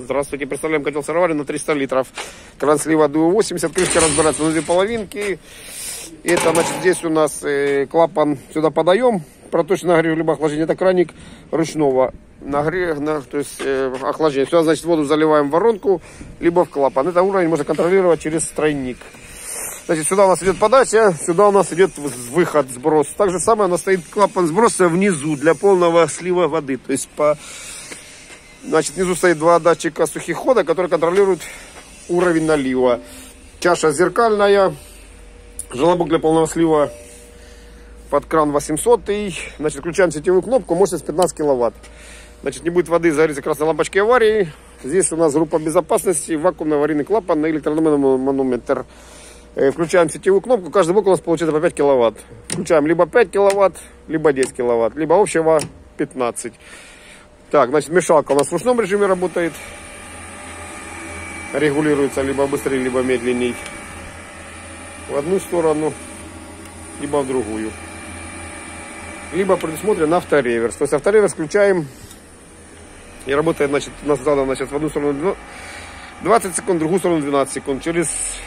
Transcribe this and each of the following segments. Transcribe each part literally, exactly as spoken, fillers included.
Здравствуйте, представляем котел сыроварен на триста литров. Кран слива ду восемьдесят, крышки разбираются на две половинки. Это, значит, здесь у нас э, клапан, сюда подаем, проточный нагрев либо охлаждение. Это краник ручного нагрева, на, то есть э, охлаждение. Сюда, значит, воду заливаем в воронку, либо в клапан. Это уровень можно контролировать через тройник. Значит, сюда у нас идет подача, сюда у нас идет выход, сброс. Так же самое у нас стоит клапан сброса внизу для полного слива воды. То есть по, значит, внизу стоит два датчика сухих хода, которые контролируют уровень налива. Чаша зеркальная, желобок для полного слива под кран восемьсот. И, значит, включаем сетевую кнопку, мощность пятнадцать киловатт. Значит, не будет воды, загорится красной лампочки аварии. Здесь у нас группа безопасности, вакуумный аварийный клапан на электронометр. Включаем сетевую кнопку, каждый блок у нас получается по пять киловатт. Включаем либо пять киловатт, либо десять киловатт, либо общего пятнадцать. Так, значит, мешалка у нас в ручном режиме работает. Регулируется либо быстрее, либо медленней. В одну сторону, либо в другую. Либо предусмотрен автореверс. То есть автореверс включаем и работает, значит, у нас задано, значит, в одну сторону двадцать секунд, в другую сторону двенадцать секунд. Через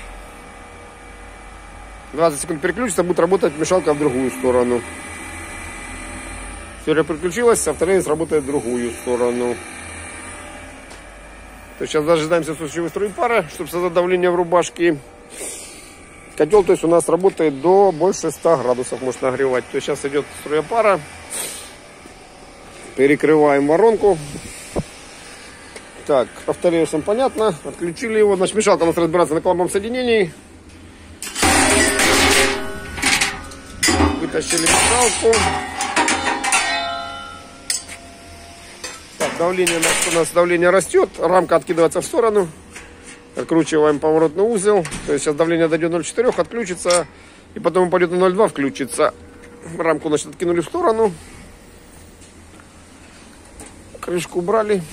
двадцать секунд переключится, будет работать мешалка в другую сторону. Все, переключилась, автореверс работает в другую сторону. То есть сейчас дожидаемся случаевой струи пара, чтобы создать давление в рубашке. Котел, то есть, у нас работает до больше ста градусов, может нагревать. То есть сейчас идет струя пара. Перекрываем воронку. Так, автореверсом понятно. Отключили его. Значит, мешалка у нас разбирается на клапанном соединении. Вытащили мешалку. Так, давление у нас давление растет. Рамка откидывается в сторону. Откручиваем поворотный узел. То есть сейчас давление дойдет до ноль целых четыре, отключится. И потом упадет на ноль целых два, включится. Рамку, значит, откинули в сторону. Крышку убрали.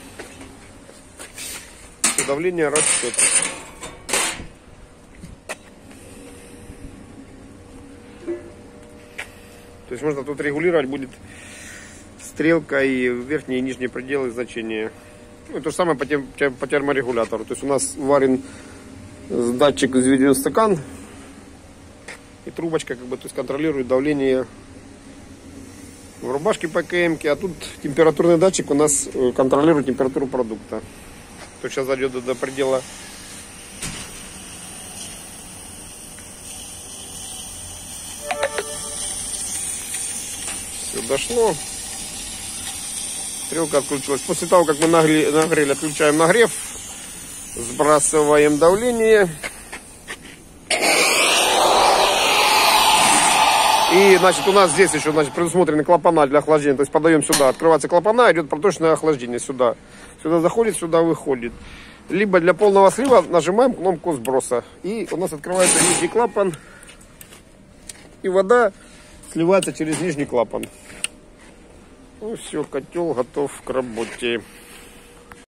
И давление растет. То есть можно тут регулировать будет стрелка и верхние и нижние пределы значения. Ну, то же самое по, тем, по терморегулятору. То есть у нас варен датчик, взведен в стакан. И трубочка как бы, то есть, контролирует давление в рубашке по КМ-ке. А тут температурный датчик у нас контролирует температуру продукта. То есть сейчас зайдет до, до предела. Все дошло. Стрелка отключилась. После того, как мы нагрели, нагрели, отключаем нагрев, сбрасываем давление. И, значит, у нас здесь еще, значит, предусмотрены клапана для охлаждения. То есть подаем сюда, открывается клапана, идет проточное охлаждение сюда. Сюда заходит, сюда выходит. Либо для полного слива нажимаем кнопку сброса. И у нас открывается нижний клапан. И вода сливается через нижний клапан. Ну все, котел готов к работе.